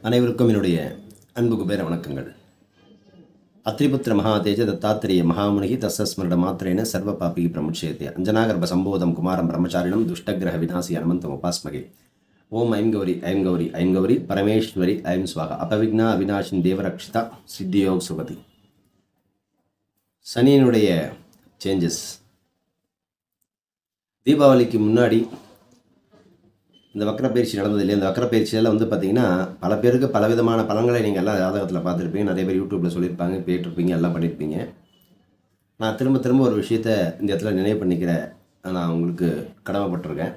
அனைவருக்கும் என்னுடைய அன்பு குபேர வணக்கங்கள். அத்ரிபுத்திர மகாதேஜ தத்தாத்திரேய மகாமுனிகி தஸ்ஸ்மரண மாத்திரேன சர்வ பாபிகி பிரமுட்சேத்ய அஞ்சனாகர்ப சம்போதம் குமாரம் பிரம்மச்சாரிணம் துஷ்டகிரக விநாசி அனுமந்தம் உபாஸ்மகே. ஓம் ஐம் கௌரி ஐம் கௌரி ஐம் கௌரி பரமேஸ்வரி ஐம் ஸ்வாகா அபவிக்னா அவிநாஷின் தேவரக்ஷிதா சித்தியோக் சுகதி. சனியினுடைய சேஞ்சஸ் தீபாவளிக்கு முன்னாடி இந்த வக்கரப்பயிற்சி நடந்தது இல்லையா? இந்த வக்கரப்பயிற்சியில் பார்த்திங்கன்னா பல பேருக்கு பலவிதமான பலன்களை நீங்கள் எல்லாம் ஜாதகத்தில் பார்த்துருப்பீங்க, நிறைய பேர் யூடியூப்பில் சொல்லியிருப்பாங்க, கேட்டிருப்பீங்க, எல்லாம் பண்ணியிருப்பீங்க. நான் திரும்ப ஒரு விஷயத்தை இந்த இடத்துல நினைவு பண்ணிக்கிறேன். நான் உங்களுக்கு கடமைப்பட்டிருக்கேன்.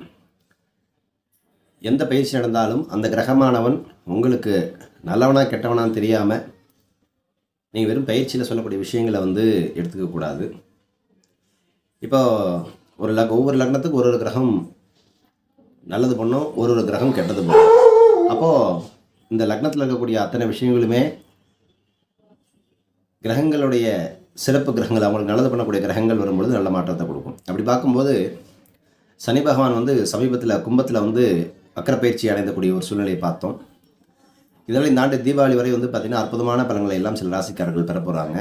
எந்த பயிற்சி நடந்தாலும் அந்த கிரகமானவன் உங்களுக்கு நல்லவனா கெட்டவனான்னு தெரியாமல் நீங்கள் வெறும் பயிற்சியில் சொல்லக்கூடிய விஷயங்களை எடுத்துக்கக்கூடாது. இப்போ ஒவ்வொரு லக்னத்துக்கு ஒரு கிரகம் நல்லது பண்ணும், ஒரு கிரகம் கெட்டது பண்ணும். அப்போது இந்த லக்னத்தில் இருக்கக்கூடிய அத்தனை விஷயங்களுமே கிரகங்களுடைய சிறப்பு கிரகங்கள், அவங்களுக்கு நல்லது பண்ணக்கூடிய கிரகங்கள் வரும்பொழுது நல்ல மாற்றத்தை கொடுக்கும். அப்படி பார்க்கும்போது சனி பகவான் சமீபத்தில் கும்பத்தில் வக்கரப்பயிற்சி அடைந்தக்கூடிய ஒரு சூழ்நிலையை பார்த்தோம். இதனால் இந்த ஆண்டு தீபாவளி வரை பார்த்திங்கன்னா அற்புதமான பலன்களை எல்லாம் சில ராசிக்காரர்கள் பெற போகிறாங்க.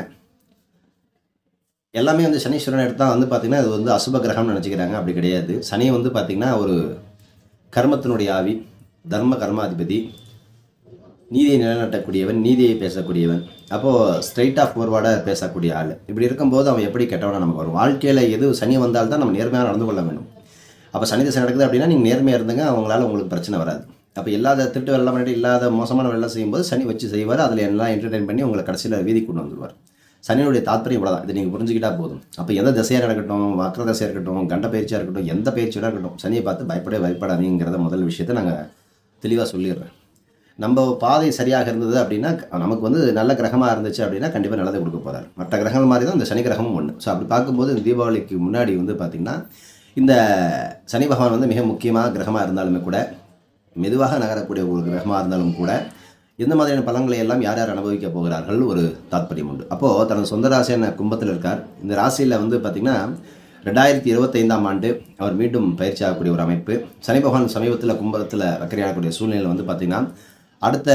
எல்லாமே சனீஸ்வரன் எடுத்தால் பார்த்திங்கன்னா இது அசுப கிரகம்னு நினச்சிக்கிறாங்க. அப்படி கிடையாது. சனி பார்த்திங்கன்னா ஒரு கர்மத்தினுடைய ஆவி, தர்ம கர்மாதிபதி, நீதியை நிலைநாட்டக்கூடியவன், நீதியை பேசக்கூடியவன். அப்போது ஸ்ட்ரைட்டாக ஃபோர்வார்டாக பேசக்கூடிய ஆள். இப்படி இருக்கும்போது அவன் எப்படி கெட்டவனா நமக்கு வரும்? வாழ்க்கையில் எது சனி வந்தால்தான் நம்ம நேர்மையாக நடந்து கொள்ள வேண்டும். அப்போ சனி திசை நடக்குது அப்படின்னா நீங்கள் நேர்மையாக இருந்துங்க, அவங்களால உங்களுக்கு பிரச்சனை வராது. அப்போ இல்லாத திட்டு வெள்ளம் பண்ணிட்டு இல்லாத மோசமான வெள்ளம் செய்யும்போது சனி வச்சு செய்வார். அதில் எல்லாம் என்டர்டெயின் பண்ணி உங்களை கடைசியில் வீதிக்கு கொண்டு வந்துடுவார். சனியுடைய தாத்பரியம் இவ்வளோ தான். இதை நீங்கள் புரிஞ்சுக்கிட்டால் போதும். அப்போ எந்த திசையாக இருக்கட்டும், வக்கர திசையாக இருக்கட்டும், கண்ட பயிற்சியாக இருக்கட்டும், எந்த பயிற்சியாக இருக்கட்டும், சனியை பார்த்து பயப்படாதீங்கிறத முதல் விஷயத்தை நாங்கள் தெளிவாக சொல்லிடுறேன். நம்ம பாதை சரியாக இருந்தது அப்படின்னா, நமக்கு நல்ல கிரகமாக இருந்துச்சு அப்படின்னா கண்டிப்பாக நல்லதை கொடுக்க போகிறார். மற்ற கிரகங்கள் மாதிரி தான் இந்த சனி கிரகமும் ஒன்று. ஸோ அப்படி பார்க்கும்போது இந்த தீபாவளிக்கு முன்னாடி பார்த்திங்கன்னா இந்த சனி பகவான் மிக முக்கியமாக கிரகமாக இருந்தாலுமே கூட, மெதுவாக நகரக்கூடிய ஒரு கிரகமாக இருந்தாலும் கூட, எந்த மாதிரியான பலன்களை எல்லாம் யார் யார் அனுபவிக்க போகிறார்கள் ஒரு தாத்பரியம் உண்டு. அப்போது தனது சொந்த ராசியான கும்பத்தில் இருக்கார். இந்த ராசியில் பார்த்திங்கன்னா 2025ஆம் ஆண்டு அவர் மீண்டும் பயிற்சி ஆகக்கூடிய ஒரு அமைப்பு. சனி பகவான் சமீபத்தில் கும்பத்தில் வக்கரையாகக்கூடிய சூழ்நிலையில் பார்த்திங்கன்னா அடுத்த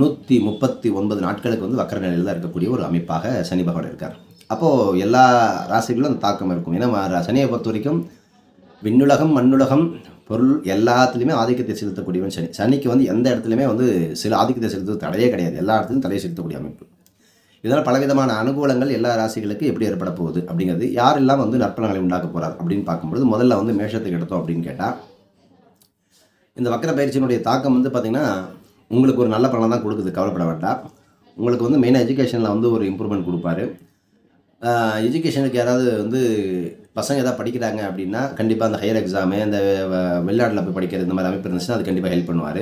139 நாட்களுக்கு வக்கர நிலையில் தான் இருக்கக்கூடிய ஒரு அமைப்பாக சனி பகவான் இருக்கார். அப்போது எல்லா ராசிகளும் அந்த தாக்கம் இருக்கும். ஏன்னா சனியை பொறுத்த வரைக்கும் விண்ணுலகம், மண்ணுலகம், பொருள் எல்லாத்துலேயுமே ஆதிக்கத்தை செலுத்தக்கூடியவன் சனி. சனிக்கு எந்த இடத்துலையுமே சில ஆதிக்கத்தை செலுத்துவது தடையே கிடையாது. எல்லா இடத்துலையும் தடையை செலுத்தக்கூடிய அமைப்பு. இதனால் பலவிதமான அனுகூலங்கள் எல்லா ராசிகளுக்கு எப்படி ஏற்பட போகுது அப்படிங்கிறது, யாரெல்லாம் நற்பலன்களை உண்டாக்க போகிறார் அப்படின்னு பார்க்கும்பொழுது முதல்ல மேஷத்துக்கு எடுத்தோம் அப்படின்னு கேட்டால், இந்த வக்கர பயிற்சியினுடைய தாக்கம் பார்த்திங்கன்னா உங்களுக்கு ஒரு நல்ல பலனை தான் கொடுக்குது, கவலைப்பட வேண்டாம். உங்களுக்கு மெயினாக எஜுகேஷனில் ஒரு இம்ப்ரூவ்மெண்ட் கொடுப்பாரு. எஜுகேஷனுக்கு யாராவது பசங்க எதாவது படிக்கிறாங்க அப்படின்னா கண்டிப்பாக அந்த ஹையர் எக்ஸாமு, இந்த வெளிநாட்டில் போய் படிக்கிறது, இந்த மாதிரி அமைப்பு இருந்துச்சுன்னா அது கண்டிப்பாக ஹெல்ப் பண்ணுவார்.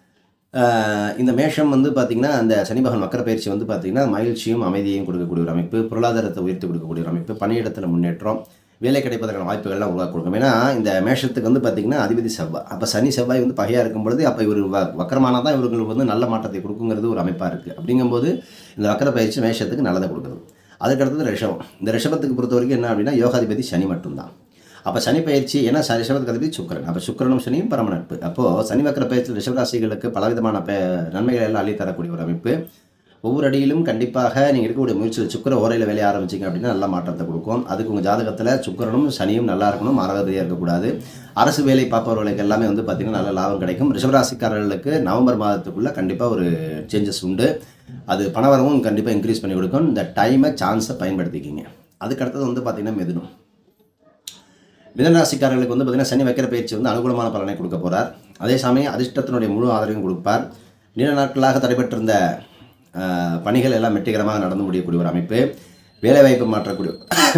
இந்த மேஷம் பார்த்திங்கன்னா அந்த சனி பகவான் வக்கர பயிற்சி பார்த்திங்கன்னா மகிழ்ச்சியும் அமைதியையும் கொடுக்கக்கூடிய ஒரு அமைப்பு, பொருளாதாரத்தை உயர்த்தி கொடுக்கக்கூடிய ஒரு அமைப்பு, பணியிடத்தில் முன்னேற்றம், வேலை கிடைப்பதற்கான வாய்ப்புகள்லாம் உருவாக்க கொடுக்கும். ஏன்னா இந்த மேஷத்துக்கு பார்த்திங்கன்னா அதிபதி செவ்வாய். அப்போ சனி செவ்வாய் பகையாக இருக்கும் பொழுது அப்போ இவர் வக்கரமானால் தான் இவர்களுக்கு நல்ல மாற்றத்தை கொடுக்குங்கிறது ஒரு அமைப்பாக இருக்குது. அப்படிங்கும்போது இந்த வக்கர பயிற்சி மேஷத்துக்கு நல்லதை கொடுக்குறது. அதுக்கடுத்தது ரிஷபம். இந்த ரிஷபத்துக்கு பொறுத்த வரைக்கும் என்ன அப்படின்னா யோகாதிபதி சனி மட்டும்தான். அப்போ சனி பயிற்சி, ஏன்னா ரிஷபத்துக்கு அதிபதி சுக்கிரன். அப்போ சுக்கிரனும் சனியும் பரம நட்பு. அப்போது சனி வக்கர பயிற்சி ரிஷபராசிகளுக்கு பலவிதமான நன்மைகளை எல்லாம் அள்ளித்தரக்கூடிய ஒரு அமைப்பு. ஒவ்வொரு அடியிலும் கண்டிப்பாக நீங்கள் இருக்கக்கூடிய முயற்சியில் சுக்கிர ஓரையில் வேலையை ஆரம்பிச்சிங்க அப்படின்னா நல்ல மாற்றத்தை கொடுக்கும். அதுக்கு உங்கள் ஜாதகத்தில் சுக்கிரனும் சனியும் நல்லா இருக்கணும், மாரகதியாக இருக்கக்கூடாது. அரசு வேலை பார்ப்பவர்களுக்கு எல்லாமே பார்த்திங்கன்னா நல்ல லாபம் கிடைக்கும். ரிஷபராசிக்காரர்களுக்கு நவம்பர் மாதத்துக்குள்ளே கண்டிப்பாக ஒரு சேஞ்சஸ் உண்டு. அது பணவரவும் கண்டிப்பாக இன்க்ரீஸ் பண்ணி கொடுக்கும். இந்த டைமை சான்ஸை பயன்படுத்திக்கிங்க. அதுக்கடுத்தது பார்த்திங்கன்னா மிதுனம். மிதனராசிக்காரர்களுக்கு பார்த்திங்கன்னா சனி வக்கர பயிற்சி அனுகூலமான பலனை கொடுக்க போகிறார். அதே சமயம் அதிர்ஷ்டத்தினுடைய முழு ஆதரவையும் கொடுப்பார். நீண்ட நாட்களாக தடைபெற்றிருந்த பணிகள் எல்லாம் வெற்றிகரமாக நடந்து முடியக்கூடிய ஒரு அமைப்பு. வேலைவாய்ப்பு மாற்றக்கூடிய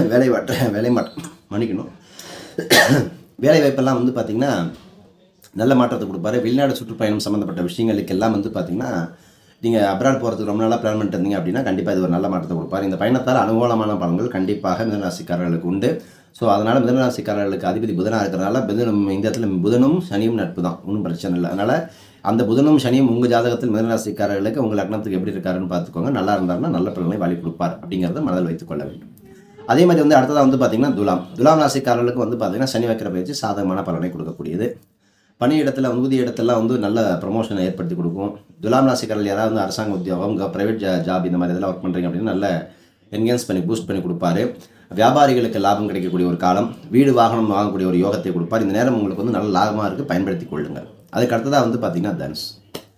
வேலைவாய்ப்பெல்லாம் பார்த்திங்கன்னா நல்ல மாற்றத்தை கொடுப்பாரு. வெளிநாடு சுற்றுப்பயணம் சம்மந்தப்பட்ட விஷயங்களுக்கு எல்லாம் பார்த்திங்கன்னா நீங்கள் அப்ராட் போகிறதுக்கு ரொம்ப நாளாக பிளான் பண்ணிட்டு இருந்தீங்க அப்படின்னா கண்டிப்பாக இது ஒரு நல்ல மாற்றத்தை கொடுப்பார். இந்த பயணத்தால் அனுகூலமான பலன்கள் கண்டிப்பாக மிதனராசிக்காரர்களுக்கு உண்டு. ஸோ அதனால் மிதனராசிக்காரர்களுக்கு அதிபதி புதனாக இருக்கிறதுனால இந்த இடத்துல புதனும் சனியும் நட்பு தான், ஒன்றும் பிரச்சனை இல்லை. அதனால் அந்த புதனும் சனியும் உங்கள் ஜாதகத்தில் மிதனராசிக்காரர்களுக்கு உங்கள் லக்னத்துக்கு எப்படி இருக்காருன்னு பார்த்துக்கோங்க. நல்லா இருந்தாருன்னா நல்ல பலனை வாழி கொடுப்பார் அப்படிங்கிறத மனதில் வைத்துக்கொள்ள வேண்டும். அதே மாதிரி அடுத்ததாக பார்த்திங்கன்னா துலாம் ராசிக்காரர்களுக்கு பார்த்திங்கன்னா சனி வக்கர பயிற்சி சாதகமான பலனை கொடுக்கக்கூடியது. பணியிடத்தில் ஊதிய இடத்துலாம் வந்து நல்ல ப்ரமோஷனை ஏற்படுத்தி கொடுக்கும். துலாம் ராசிக்காரர்கள் யாராவது வந்து அரசாங்க உத்தியோகம், ப்ரைவேட் ஜாப் இந்த மாதிரி இதெல்லாம் ஒர்க் பண்ணுறீங்க அப்படின்னா நல்ல என்ஹான்ஸ் பண்ணி பூஸ்ட் பண்ணி கொடுப்பாரு. வியாபாரிகளுக்கு லாபம் கிடைக்கக்கூடிய ஒரு காலம், வீடு வாகனம் வாங்கக்கூடிய ஒரு யோகத்தை கொடுப்பார். இந்த நேரம் உங்களுக்கு வந்து நல்ல லாபமாக இருக்குது, பயன்படுத்தி கொள்ளுங்கள். அதுக்கு அடுத்ததாக வந்து பார்த்திங்கன்னா தனுஷ்.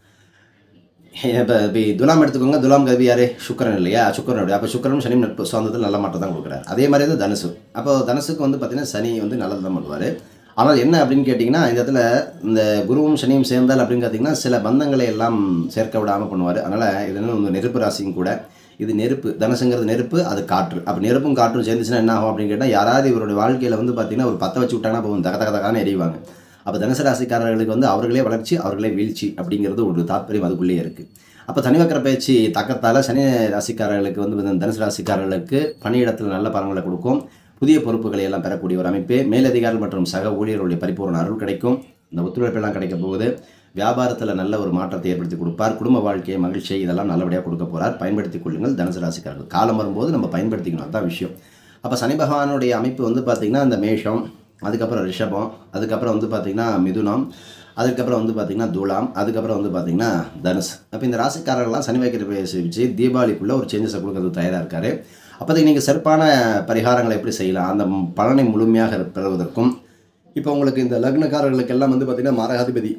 இப்போ துலாம் எடுத்துக்கோங்க. துலாம் கவி யார்? சுக்கரன் இல்லையா? சுக்கரனுடைய அப்போ சுக்கரனும் சனி நட்பு சொந்தத்தில் நல்ல மாற்றம் தான் கொடுக்குறாரு. அதே மாதிரி தான் தனுசு. அப்போ தனுசுக்கு வந்து பார்த்திங்கன்னா சனி வந்து நல்லது தான் பண்ணுவார். ஆனால் என்ன அப்படின்னு கேட்டிங்கன்னா, இந்த இடத்துல இந்த குருவும் சனியும் சேர்ந்தால் அப்படின்னு பார்த்தீங்கன்னா சில பந்தங்களை எல்லாம் சேர்க்க விடாமல் பண்ணுவார். அதனால் இது வந்து நெருப்பு ராசியும் கூட. இது நெருப்பு, தனுசுங்கிறது நெருப்பு, அது காற்று. அப்போ நெருப்பும் காற்றும் சேர்ந்துச்சுன்னா என்ன ஆகும் அப்படின்னு கேட்டால், யாராவது இவருடைய வாழ்க்கையில் வந்து பார்த்திங்கன்னா ஒரு 10 வச்சு விட்டாங்கன்னா போகும், தகதகதகான்னு எரிவாங்க. அப்போ தனுசு ராசிக்காரர்களுக்கு வந்து அவர்களே வளர்ச்சி, அவர்களே வீழ்ச்சி அப்படிங்கிறது ஒரு தாற்பயம் அதுக்குள்ளேயே இருக்குது. அப்போ தனிவக்கர பயிற்சி தாக்கத்தால் சனி ராசிக்காரர்களுக்கு வந்து தனுசு ராசிக்காரர்களுக்கு பணியிடத்தில் நல்ல பலன்களை கொடுக்கும். புதிய பொறுப்புகளை எல்லாம் பெறக்கூடிய ஒரு அமைப்பு. மேலதிகாரிகள் மற்றும் சக ஊழியர்களுடைய பரிபூர்ண அருள் கிடைக்கும். இந்த ஒத்துழைப்பெல்லாம் கிடைக்க போகுது. வியாபாரத்தில் நல்ல ஒரு மாற்றத்தை ஏற்படுத்தி கொடுப்பார். குடும்ப வாழ்க்கையை, மகிழ்ச்சியை இதெல்லாம் நல்லபடியாக கொடுக்க போகிறார். பயன்படுத்திக் கொள்ளுங்கள் தனுசு ராசிக்காரர்கள். காலம் வரும்போது நம்ம பயன்படுத்திக்கணும், அதுதான் விஷயம். அப்போ சனி பகவானுடைய அமைப்பு வந்து பார்த்திங்கன்னா இந்த மேஷம், அதுக்கப்புறம் ரிஷபம், அதுக்கப்புறம் வந்து பார்த்திங்கன்னா மிதுனம், அதுக்கப்புறம் வந்து பார்த்திங்கன்னா துலாம், அதுக்கப்புறம் வந்து பார்த்திங்கன்னா தனுஷ். அப்போ இந்த ராசிக்காரர்கள்லாம் சனி வைக்கிற வச்சு தீபாவளிக்குள்ளே ஒரு சேஞ்சஸை கொடுக்கறது தயாராக இருக்கார். அப்போதைக்கு நீங்கள் சிறப்பான பரிகாரங்களை எப்படி செய்யலாம், அந்த பலனை முழுமையாக பெறுவதற்கும், இப்போ உங்களுக்கு இந்த லக்னக்காரர்களுக்கு எல்லாம் வந்து பார்த்திங்கன்னா மாரகாதிபதி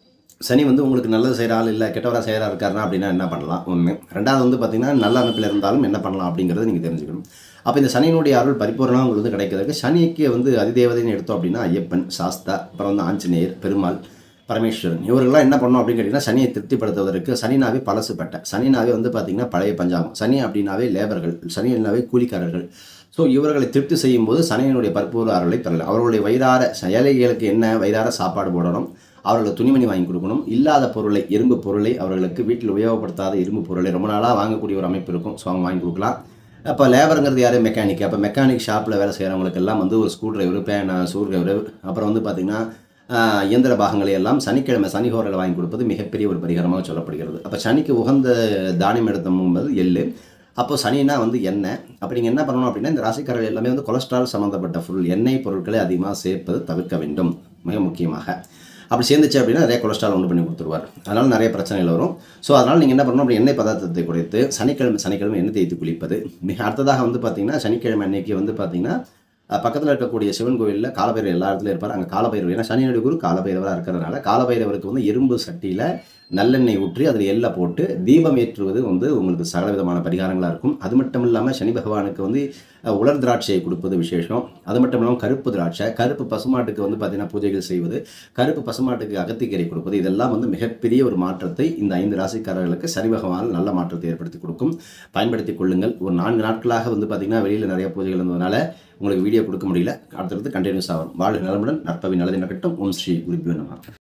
சனி வந்து உங்களுக்கு நல்லது செய்கிற ஆள் இல்லை, கெட்டவராக செய்கிறா இருக்காருன்னா அப்படின்னா என்ன பண்ணலாம்? ஒன்று. ரெண்டாவது வந்து பார்த்திங்கன்னா நல்ல அமைப்பில் இருந்தாலும் என்ன பண்ணலாம் அப்படிங்கிறத நீங்கள் தெரிஞ்சுக்கணும். அப்போ இந்த சனியினுடைய அருள் பரிபூர்ணமாக உங்களுக்கு வந்து கிடைக்கிறதுக்கு சனிக்கு வந்து அதிதேவதைன்னு எடுத்தோம் அப்படின்னா ஐயப்பன், சாஸ்தா, அப்புறம் வந்து ஆஞ்சநேயர், பெருமாள், பரமேஸ்வரன் இவர்கள்லாம் என்ன பண்ணோம் அப்படின்னு கேட்டிங்கன்னா, சனியை திருப்திப்படுத்துவதற்கு சனினாவே பழசுப்பட்ட, சனினாவே வந்து பார்த்திங்கன்னா பழைய பஞ்சாங்கம், சனி அப்படின்னாவே லேபர்கள், சனினாவே கூலிக்காரர்கள். ஸோ இவர்களை திருப்தி செய்யும் போது சனியினுடைய பரிபூர்ண அருளை பெறலாம். அவர்களுடைய வயிறார ஏழைகளுக்கு என்ன வயிறார சாப்பாடு போடணும், அவர்களுக்கு துணிமணி வாங்கி கொடுக்கணும், இல்லாத பொருளை, இரும்பு பொருளை, அவர்களுக்கு வீட்டில் உபயோகப்படுத்தாத இரும்பு பொருளை ரொம்ப நாளாக வாங்கக்கூடிய ஒரு அமைப்பு இருக்கும். ஸோ அவங்க வாங்கி கொடுக்கலாம். அப்போ லேபருங்கிறது யார்? மெக்கானிக். அப்போ மெக்கானிக் ஷாப்பில் வேலை செய்கிறவங்களுக்கெல்லாம் வந்து ஒரு ஸ்க்ரூ டிரைவர், பேனா, ஸ்க்ரூ டிரைவர், அப்புறம் வந்து பார்த்திங்கன்னா இயந்திர பாகங்களை எல்லாம் சனிக்கிழமை சனிஹோரையில் வாங்கி கொடுப்பது மிகப்பெரிய ஒரு பரிகாரமாக சொல்லப்படுகிறது. அப்போ சனிக்கு உகந்த தானியம் எடுத்தோம்போது எள்ளு. அப்போ சனினா வந்து எண்ணெய். அப்போ நீங்கள் என்ன பண்ணணும் அப்படின்னா, இந்த ராசிக்காரர்கள் எல்லாமே வந்து கொலஸ்ட்ரால் சம்மந்தப்பட்ட பொருள், எண்ணெய் பொருட்களை அதிகமாக சேர்ப்பது தவிர்க்க வேண்டும், மிக முக்கியமாக. அப்படி சேர்ந்துச்சு அப்படின்னா நிறைய கொலஸ்ட்ரால் உண்டு பண்ணி கொடுத்துருவார். அதனால் நிறைய பிரச்சனைகள் வரும். ஸோ அதனால் நீங்கள் என்ன பண்ணணும், அப்படி எண்ணெய் பதார்த்தத்தை குறைத்து சனிக்கிழமை எண்ணெய் தேய்த்து குளிப்பது. மிக அடுத்ததாக வந்து பார்த்திங்கன்னா சனிக்கிழமை அன்னைக்கு வந்து பார்த்திங்கன்னா பக்கத்தில் இருக்கக்கூடிய சிவன் கோவிலில் காலபைரவர் எல்லா இடத்துலையும் இருப்பார். அங்கே காலபைரவர், ஏன்னா சனியுடைய குரு காலபைரவராக இருக்கிறதுனால காலபைரவருக்கு வந்து இரும்பு சட்டியில் நல்லெண்ணெய் ஊற்றி அதில் எள்ளை போட்டு தீபம் ஏற்றுவது வந்து உங்களுக்கு சகலவிதமான பரிகாரங்களாக இருக்கும். அது மட்டும் இல்லாமல் சனி பகவானுக்கு வந்து உலர் திராட்சையை கொடுப்பது விசேஷம். அது மட்டும் இல்லாமல் கருப்பு திராட்சை, கருப்பு பசுமாட்டுக்கு வந்து பார்த்திங்கன்னா பூஜைகள் செய்வது, கருப்பு பசுமாட்டுக்கு அகத்திக்கீரை கொடுப்பது, இதெல்லாம் வந்து மிகப்பெரிய ஒரு மாற்றத்தை இந்த 5 ராசிக்காரர்களுக்கு சனி பகவான் நல்ல மாற்றத்தை ஏற்படுத்தி கொடுக்கும். பயன்படுத்தி கொள்ளுங்கள். ஒரு 4 நாட்களாக வந்து பார்த்திங்கன்னா வெளியில் நிறைய பூஜைகள் இருந்ததுனால உங்களுக்கு வீடியோ கொடுக்க முடியல. அடுத்தடுத்து கண்டினியூஸ் ஆகும். வாழ்க நலமுடன், நற்பவி நல்லது நடக்கட்டும். ஓம் ஸ்ரீ குருபியோ நமः.